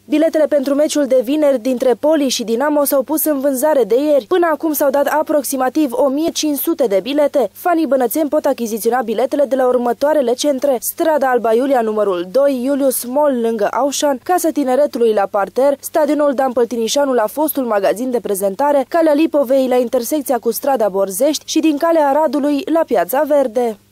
Biletele pentru meciul de vineri dintre Poli și Dinamo s-au pus în vânzare de ieri. Până acum s-au dat aproximativ 1500 de bilete. Fanii bănățeni pot achiziționa biletele de la următoarele centre: Strada Alba Iulia numărul 2, Iulius Mall lângă Aușan, Casa Tineretului la parter, Stadionul Dan Păltinișanu la fostul magazin de prezentare, Calea Lipovei la intersecția cu Strada Borzești și din Calea Aradului la Piața Verde.